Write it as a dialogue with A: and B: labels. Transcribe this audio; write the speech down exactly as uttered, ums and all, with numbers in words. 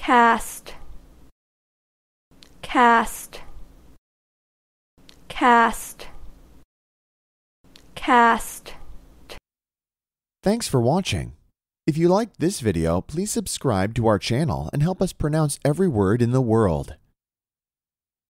A: caste, caste, caste, caste.
B: Thanks for watching. If you liked this video, please subscribe to our channel and help us pronounce every word in the world.